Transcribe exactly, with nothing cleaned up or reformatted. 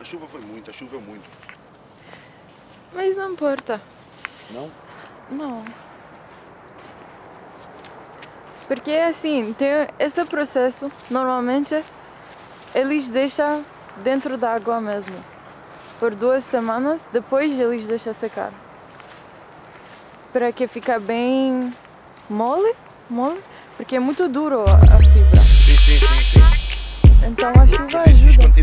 A chuva foi muito, choveu muito. Mas não importa. Não? Não. Porque assim, tem esse processo, normalmente eles deixam dentro da água mesmo. Por duas semanas, depois eles deixam secar. Para que fique bem mole, mole, porque é muito duro a, a fibra. Sim, sim, sim, sim. Então a chuva ajuda.